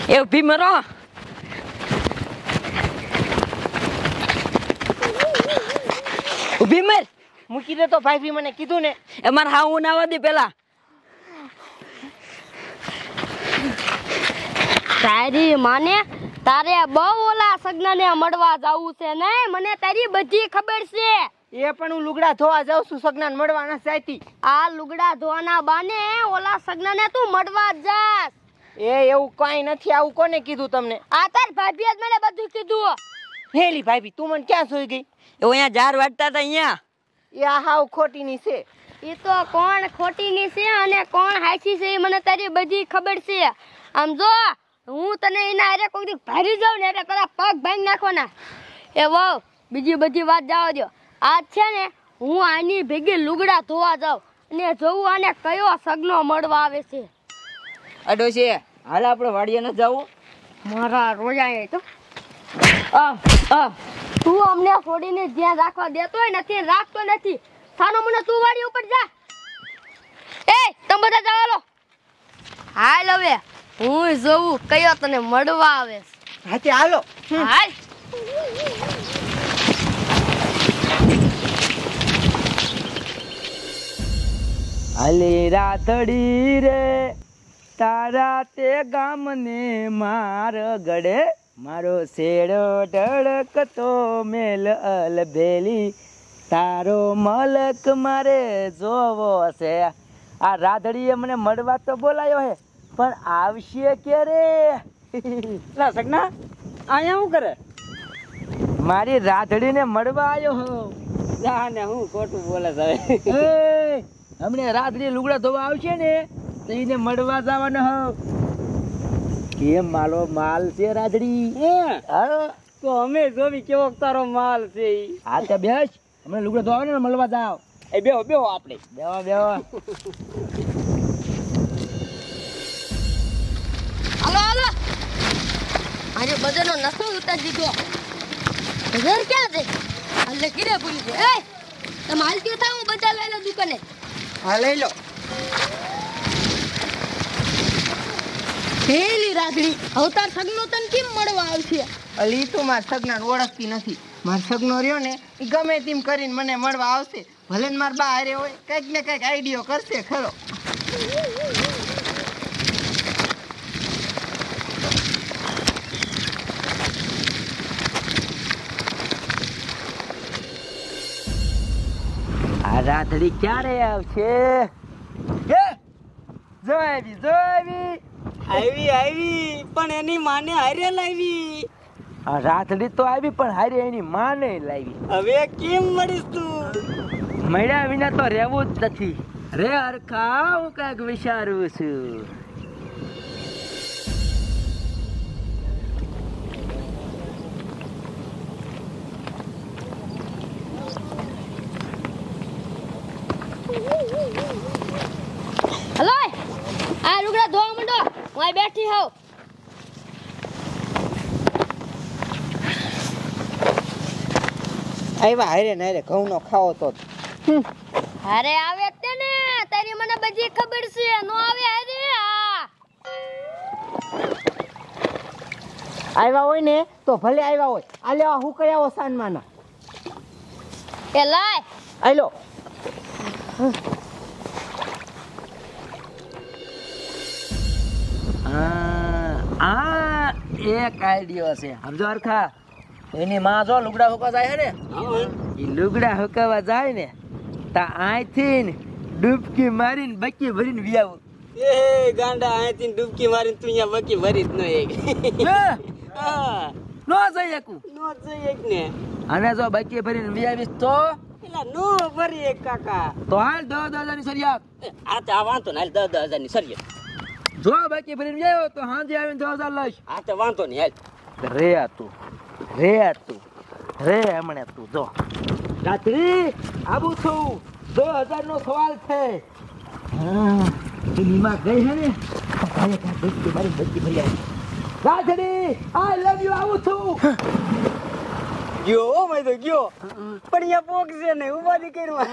એ ઊભી મરો. ઊભી મર. મૂકી દે તો ભાઈ મને કીધું ને. એ મારે હા હું નાવા દે પેલા. તારી માને તારે બહુ ઓલા સગનાને મળવા જાવું છે ને? મને તારી બધી ખબર છે. એ પણ હું લુગડા ધોવા જાઉં છું, સગનાને મળવા ન જાતી. આ લુગડા ધોવાના બાને ઓલા સગનાને તું મળવા જાસ. એ એવું કઈ નથી. આવું કોને કીધું તમને? આ તાર ભાભીએ જ મને બધું કીધું. હેલી ભાભી તું મને ક્યાં જોઈ ગઈ? એ અહીંયા ઝાર વાટતા હતા અહીંયા. એ આ હાવ ખોટીની છે. એ તો કોણ ખોટીની છે અને કોણ હાચી છે એ મને તારી બધી ખબર છે. આમ જો હું તને એના હારે કોઈ દી ભારી જાઉં ને એટલે તારા પગ ભાંગી નાખવાના. એ વાવ બીજી બધી વાત જવા દો. આજ છે ને હું આની ભેગી લુગડા ધોવા જાઉં અને જોઉં આને કયો સગનો મળવા આવે છે. અડો છે હાલ આપણે વાડીએ ન જાવું. મારા રોજાએ તો તું અમને છોડીને ધ્યાન રાખવા દેતો નથી, રાખતો નથી. સાનો મને તું વાડી ઉપર જા. એ તમે બધા જાવ લો. હાલ હવે હું જોઉં કયો તને મળવા આવે. હાથી હાલો. હાલ. હાલી રાતડી રે તારા તે ગામને માર ગડે, મારો શેડો ઢળકતો મેલ અલબેલી, તારો મલક મારે જોવો છે. આ રાધડીએ મને મળવા તો બોલાયો હે, પણ આવશે કે રે? લા સગના અહીંયા શું કરે? મારી રાધડીને મળવા આવ્યો હો. જાને હું ખોટું બોલે છે. હમણે રાત્રે લુગડા ધોવા આવશે ને તો એને મળવા જવાનો હો. કેમ માલો માલ છે રાધડી? તો અમે જોવી કેવો તારો માલ છે. હા તો બેસ, હમણાં લુગડા ધોવા ને મળવા જાવ. એ બેહો બેહો આપણે. બેવા બેવા. હાલો હાલો. આજે બધાનો નસો ઉતાર દીધો. ઘર ક્યાં છે? હાલે કિરે પૂરી છે. એ તમે હાલતી થાવ, હું બધા લઈ લો દુકાને. હા લઈ લો. હેલી રાધડી અવતાર સગનો તને કેમ મળવા આવશે? અલી તું માર સગનાને ઓળખતી નથી. માર સગનો રહ્યો ને એ ગમે તેમ કરીને મને મળવા આવશે. ભલે ને માર બા હારે હોય, કંઈક ને કંઈક આઈડિયો કરશે ખરો. આ રાધડી ક્યારે આવશે? જો આવી પણ એની માને હારે લાવી. આ રાધડી તો આવી પણ હારે એની માને લાવી. હવે કેમ મળીશ તું? મળ્યા વિના તો રહેવું જ નથી રે હરખા. હું કઈક વિચારું છું. હલો આ લુગડા ધોવા માંડો, હું અહીં બેઠી હોઉં. આવ્યા હારે ને હારે ઘઉંનો ખાવો તો. અરે આવે તે ને, તારી મને બધી ખબર છે. નો આવે અરે આવ્યા હોય ને તો ભલે આવ્યા હોય. આ લેવા હું કઈ આવો સાનમાના. એ લાય આલો. આ એક આઈડિયો છે. સમજો હરખા, એની માં જો લુગડા હુકવા જાય ને, એ લુગડા હુકવા જાય ને તા અહીંથી ડૂબકી મારીને બકી ભરીને વિયાવું. એ ગાંડા અહીંથી ડૂબકી મારીને તું અહીંયા બકી ભરી જ ન એક. નો જઈ શકું. નો જઈ એક ને. અને જો બકી ભરીને વિયાવીશ તો એલા નો ભરી એક કાકા. તો હાલ 10,000 ની સરિયાત. આ તો આ વાંધો ને, હાલ 10,000 ની સરિયત. જો બાકી ભરીને આવ્યો તો હાંજે આવીને 10,000 લઈશ. આ તો વાંધો નહીં, હાલ. રે તું હમણે તું જો રાત્રી આવું છું. 2000 નો સવાલ છે. એની માં ગઈ હે ને બચી ભરી આવી. રાત્રી આઈ લવ યુ આવું છું. ગયો મેં તો ગયો, પણ અહીંયા પોક છે ને ઉપાધિ કરવા.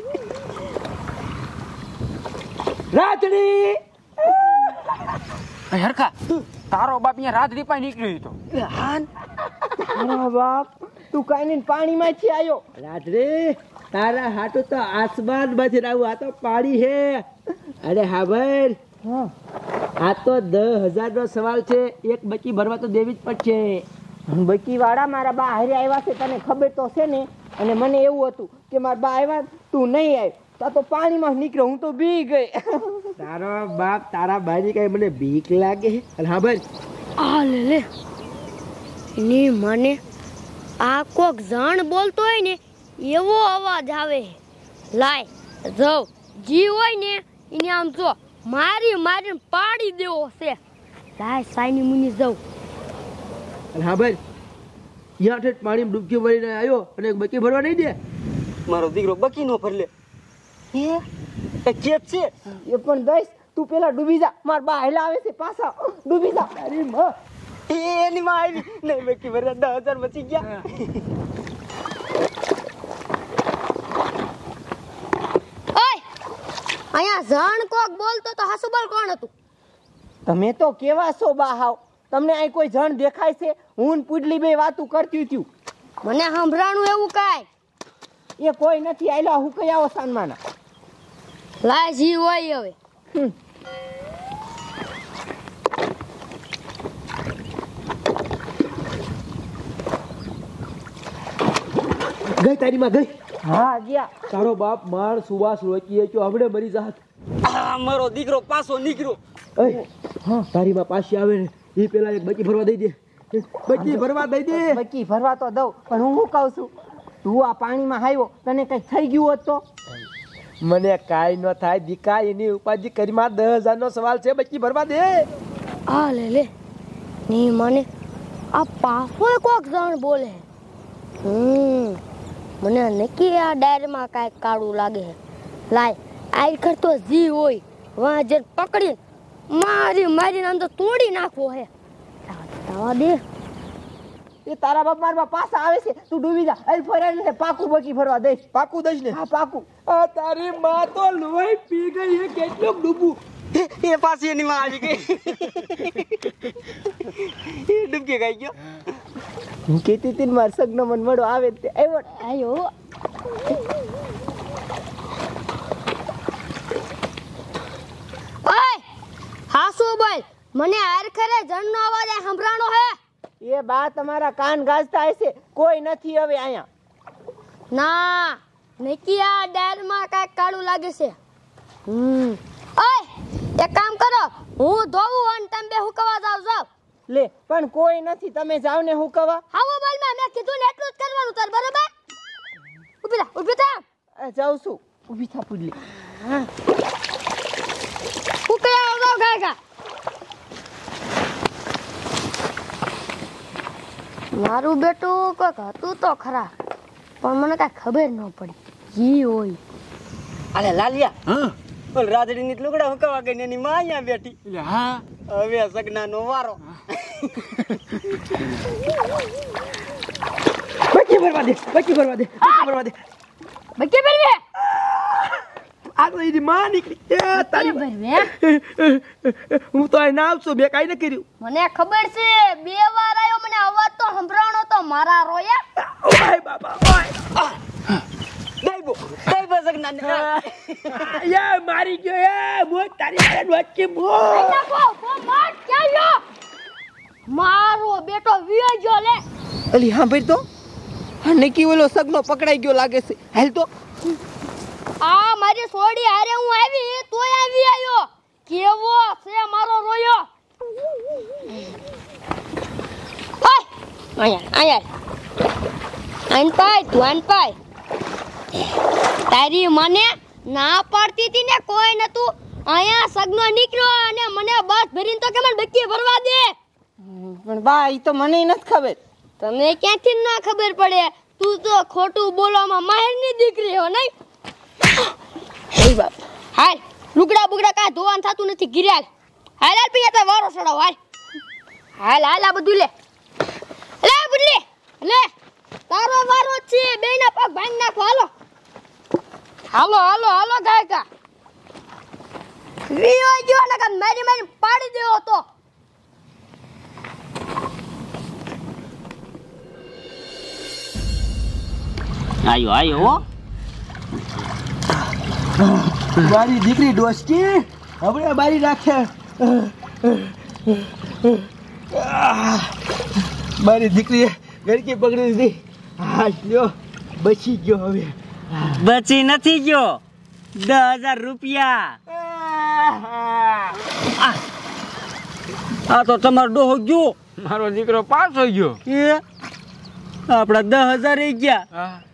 રાત્રી હરખા તારો બાપ અહીંયા રાત્રિ પાસે નીકળ્યો હતો. તારા બાપ તું કાઈ નહીં પાણીમાંથી આવ્યો. રાત્રે તારા હાટુ તો આસમાન માંથી આવું, આ તો પાણી હે. અરે હા ભાઈ, આ તો 10,000 નો સવાલ છે. એક બકી ભરવા તો દેવી જ પડશે. બકી વાળા મારા બા હારે આવ્યા છે, તને ખબર તો છે ને. અને મને એવું હતું કે મારા બા આવ્યા તું નહીં આવ્યો તો પાણીમાં નીકળ્યો, હું તો બી ગઈ. તારો બાપ તારા બાજી કઈ મને બીક લાગે. અને હા ભાઈ, આ લે લે ની મને આ કોક જાણ બોલતો હોય ને એવો અવાજ આવે. લાય જાવ જી હોય ને એને આમ જો મારીને પાડી દેવો છે. લાય સાઈની મુની જાવ. અને હા ભાઈ, અહીંયા ઠેઠ પાણીમાં ડૂબકી ભરીને આવ્યો અને એક બકી ભરવા નહીં દે. મારો દીકરો બકી નો ફરલે એ ચેત છે. એ પણ દઈશ, તું પેલા ડૂબી જા. મારા બા હેલા આવે છે પાછા, ડૂબી જા. અરે માં એની માં આવી નહીં બકી ભર્યા 10,000 બચી ગયા. ઓય અહીંયા જાણ કોક બોલતો તો હાસુ બોલ કોણ હતું? તમે તો કેવા છો બા હાવ? તમને અહીં કોઈ જણ દેખાય છે? હું ને પુડલી બે વાતું કરતી હતી. મને સંભળાણું એવું કાય એ કોઈ નથી આયલા. હું કઈ આવો સાનમાના. લાય જી હોય હવે. ગઈ તારી માં ગઈ. હા ગયા. તારો બાપ માર સુવાસ રોકી તો હમણે મરી જાત. આ મારો દીકરો પાછો નીકળ્યો. હા, તારી માં પાછી આવે ને એ પેલા એક બકી ભરવા દઈ દે. બકી ભરવા દઈ દે. બકી ભરવા તો દઉં, પણ હું શું કહું છું, તું આ પાણીમાં આવ્યો તને કઈ થઈ ગયું હોત તો? મને કાઈ ન થાય દીકા, એની ઉપાધિ કરી માં 10,000 નો સવાલ છે. બકી ભરવા દે. આ લે લે ની મને આ પાછો કોક જાણ બોલે. મને નક્કી આ ડાયરમાં કાંઈક કાળું લાગે. લાય આ કરતો જી હોય વાં જે પકડી મારીને આમ તો તોડી નાખવો હે. દવા દે. એ તારા બાપ મારા પાછા આવે છે, તું ડૂબી જા. અરે ફરાય ને પાકું બકી ભરવા દઈશ. પાકું દઈશ ને? હા પાકું. આ તારી માં તો લોહી પી ગઈ. એ કેટલું ડૂબું. એ પાછી એની માં આવી ગઈ. એ ડૂબકી ખાઈ ગયો. હું કહેતી હતી મારા સગનો મન મળો આવે તે આવ્યો. આયો ઓય હાસુ બોલ. મને હાર ખરે જણનો અવાજ સંભળાણો હે. એ બા તમારા કાન ગાજતા હશે, કોઈ નથી હવે અહીંયા. ના નક્કી આ ડાયરમાં કાંઈક કાળું લાગે છે. ઓય એક કામ કરો, હું ધોવું અને તમે બે હુકવા જાવ. લે પણ કોઈ નથી, તમે જાવ ને હું કવા. હાવો બોલમાં મેં કીધું ને એટલું જ કરવાનું તાર, બરાબર? ઊભી થા. જાઉં છું. ઊભી થા પુડલી. હું કયા આવડો ગાયગા. મારું બેટું કોઈક હતું તો ખરા, પણ મને કાંઈ ખબર ન પડી ઈ હોય. અરે લાલિયા, હા ઓલ રાજડી ની લુગડા હુકાવા ગઈ ને એની માં અહીંયા બેઠી. હા હવે સગના નો વારો. બકી ભરવા દે. બકી ભરવા દે. બકી ભરવા દે. બકે બરવે આ તો એની માં નીકળી. એ તારી બરવે હું તો અહીં નાવ છું, બે કાઈ ન કર્યું. મને ખબર છે 2 વાર આવ્યો, મને અવાજ તો સંભળાણો તો મારા રોયા. ઓય બાબા ઓય. દઈબો સગના ને. એ મારી ગયો. એ મોય તારી મારે વચ્ચે મોય. નાખો માર ક્યાં મારો બેટો વિયો ગયો લે. અલી હા ભાઈ તો હા નકી ઓલો સગનો પકડાઈ ગયો લાગે છે. હાલ તો આ મારી સોડી હારે હું આવી તોય આવી આવ્યો. કેવો છે મારો રોયો. ઓય આયા આન પાય તારી મને ના પડતી હતી ને કોઈ નતું. અહીંયા સગનો નીકળ્યો અને મને બસ ભરીને તો કે મને બક્કી ભરવા દે. પણ બા ઈ તો મને નથી ખબર. તમે ક્યાંથી ના ખબર પડે? તું તો ખોટું બોલવામાં માહેરની દીકરી હો નહીં. એ બાપ હાલ લુગડા બુગડા કાંઈ ધોવાનું થતું નથી. ગિરાલ હાલ પીયા તો વારો સડાવ. હાલ આ બધું લે બુડલી લે. તારો વારો છે. બેના પગ ભાંગ નાખો. હાલો ગાયકા વિયો ગયો ને કાન મારી પાડી દેવો તો આયો આયો હો મારી દીકરી ડોસકી આપણે બારી રાખે. મારી દીકરીએ ગરકી પકડી દીધી. હા લ્યો બચી ગયો હવે. બચી નથી ગયો 10,000 રૂપિયા. આ તો તમારો ડોહો ગયો. મારો દીકરો પાસ થઈ ગયો. એ આપડા 10,000 ગયા. હા